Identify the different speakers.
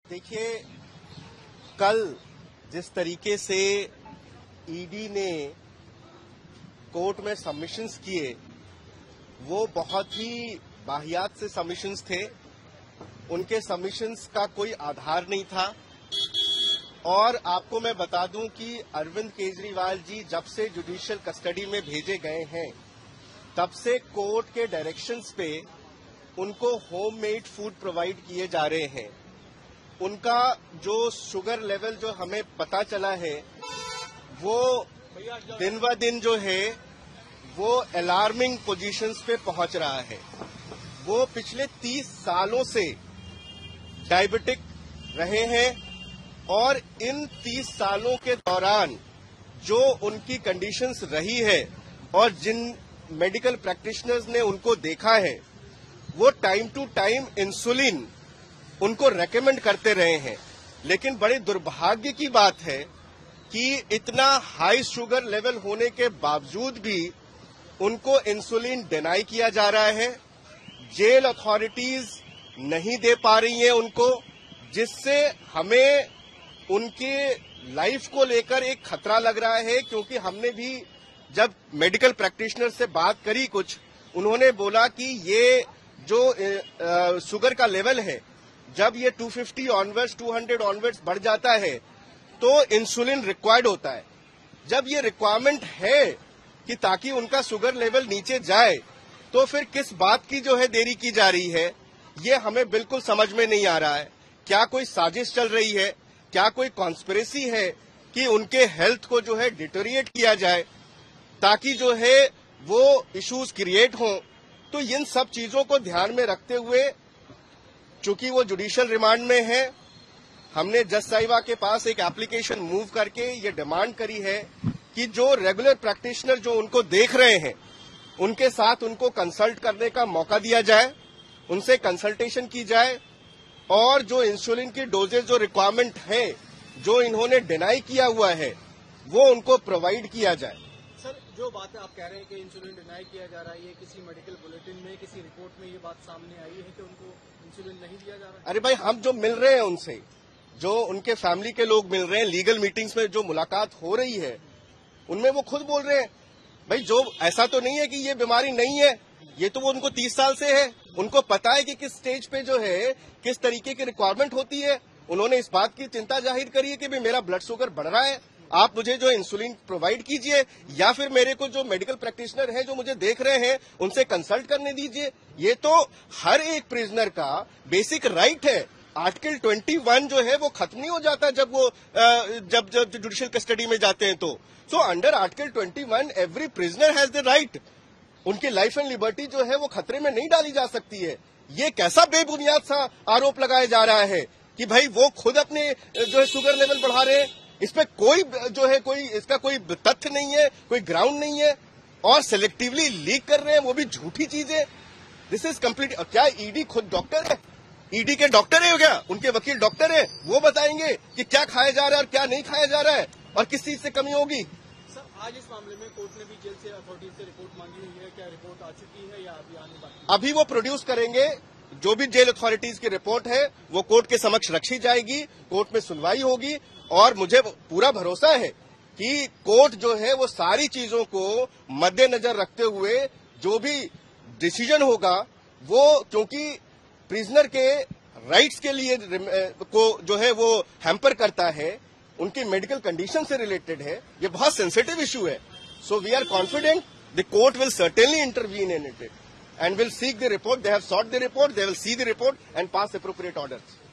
Speaker 1: देखिए, कल जिस तरीके से ईडी ने कोर्ट में सबमिशंस किए वो बहुत ही वाहियात से सबमिशंस थे। उनके सबमिशंस का कोई आधार नहीं था। और आपको मैं बता दूं कि अरविंद केजरीवाल जी जब से जुडिशियल कस्टडी में भेजे गए हैं तब से कोर्ट के डायरेक्शंस पे उनको होममेड फूड प्रोवाइड किए जा रहे हैं। उनका जो शुगर लेवल जो हमें पता चला है वो दिन ब दिन जो है वो अलार्मिंग पोजीशंस पे पहुंच रहा है। वो पिछले 30 सालों से डायबिटिक रहे हैं और इन 30 सालों के दौरान जो उनकी कंडीशंस रही है और जिन मेडिकल प्रैक्टिशनर्स ने उनको देखा है वो टाइम टू टाइम इंसुलिन उनको रेकमेंड करते रहे हैं। लेकिन बड़े दुर्भाग्य की बात है कि इतना हाई शुगर लेवल होने के बावजूद भी उनको इंसुलिन डिनाई किया जा रहा है। जेल अथॉरिटीज नहीं दे पा रही हैं उनको, जिससे हमें उनके लाइफ को लेकर एक खतरा लग रहा है। क्योंकि हमने भी जब मेडिकल प्रैक्टिशनर से बात करी कुछ, उन्होंने बोला कि ये जो शुगर का लेवल है जब ये 250 ऑनवर्ड्स 200 ऑनवर्ड्स बढ़ जाता है तो इंसुलिन रिक्वायर्ड होता है। जब ये रिक्वायरमेंट है कि ताकि उनका शुगर लेवल नीचे जाए तो फिर किस बात की जो है देरी की जा रही है, ये हमें बिल्कुल समझ में नहीं आ रहा है। क्या कोई साजिश चल रही है? क्या कोई कॉन्स्पिरेसी है कि उनके हेल्थ को जो है डिटोरिएट किया जाए ताकि जो है वो इश्यूज क्रिएट हों? तो इन सब चीजों को ध्यान में रखते हुए, चूंकि वो जुडिशियल रिमांड में है, हमने जज साहिबा के पास एक एप्लीकेशन मूव करके ये डिमांड करी है कि जो रेगुलर प्रैक्टिशनर जो उनको देख रहे हैं उनके साथ उनको कंसल्ट करने का मौका दिया जाए, उनसे कंसल्टेशन की जाए और जो इंसुलिन की डोजेज जो रिक्वायरमेंट है जो इन्होंने डिनाई किया हुआ है वो उनको प्रोवाइड किया जाए।
Speaker 2: सर, जो बात आप कह रहे हैं कि इंसुलिन डिनाई किया जा रहा है, ये किसी मेडिकल बुलेटिन में किसी रिपोर्ट में ये बात सामने आई है कि उनको इंसुलिन नहीं दिया जा रहा है?
Speaker 1: अरे भाई, हम जो मिल रहे हैं उनसे, जो उनके फैमिली के लोग मिल रहे हैं, लीगल मीटिंग्स में जो मुलाकात हो रही है उनमें वो खुद बोल रहे हैं भाई जो ऐसा तो नहीं है कि ये बीमारी नहीं है, ये तो वो उनको 30 साल से है। उनको पता है कि किस स्टेज पे जो है किस तरीके की रिक्वायरमेंट होती है। उन्होंने इस बात की चिंता जाहिर करी है कि भाई मेरा ब्लड शुगर बढ़ रहा है, आप मुझे जो इंसुलिन प्रोवाइड कीजिए या फिर मेरे को जो मेडिकल प्रैक्टिशनर है जो मुझे देख रहे हैं उनसे कंसल्ट करने दीजिए। ये तो हर एक प्रिजनर का बेसिक राइट है। आर्टिकल 21 जो है वो खत्म नहीं हो जाता जब वो जब जुडिशियल कस्टडी में जाते हैं तो। So under article 21 every prisoner has the right. उनकी लाइफ एंड लिबर्टी जो है वो खतरे में नहीं डाली जा सकती है। ये कैसा बेबुनियाद सा आरोप लगाया जा रहा है कि भाई वो खुद अपने जो है शुगर लेवल बढ़ा रहे हैं। इस पे कोई जो है कोई इसका कोई तथ्य नहीं है, कोई ग्राउंड नहीं है और सिलेक्टिवली लीक कर रहे हैं, वो भी झूठी चीजें। This is complete. क्या ईडी खुद डॉक्टर है? ईडी के डॉक्टर है क्या? उनके वकील डॉक्टर है? वो बताएंगे कि क्या खाया जा रहा है और क्या नहीं खाया जा रहा है और किस चीज से कमी होगी।
Speaker 2: सर, आज इस मामले में कोर्ट ने भी जेल से अथॉरिटीज से रिपोर्ट मांगी हुई है। क्या रिपोर्ट आ चुकी है या अभी आने बाकी?
Speaker 1: अभी वो प्रोड्यूस करेंगे। जो भी जेल अथॉरिटीज की रिपोर्ट है वो कोर्ट के समक्ष रखी जाएगी, कोर्ट में सुनवाई होगी और मुझे पूरा भरोसा है कि कोर्ट जो है वो सारी चीजों को मद्देनजर रखते हुए जो भी डिसीजन होगा वो, क्योंकि प्रिजनर के राइट्स के लिए को जो है वो हैम्पर करता है, उनकी मेडिकल कंडीशन से रिलेटेड है, ये बहुत सेंसिटिव इश्यू है। So we are confident the court will certainly intervene in it and will seek the report. They have sought the report, they will see the report and pass appropriate orders.